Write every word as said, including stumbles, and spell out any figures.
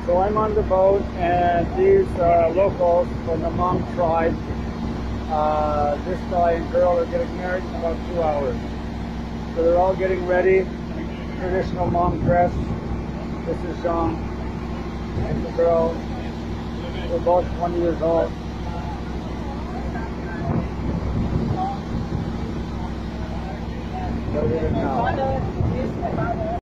So I'm on the boat, and these uh, locals from the Hmong tribe, uh, this guy and girl are getting married in about two hours. So they're all getting ready, traditional Hmong dress. This is Jean and the girl. They're both twenty years old. They're here now.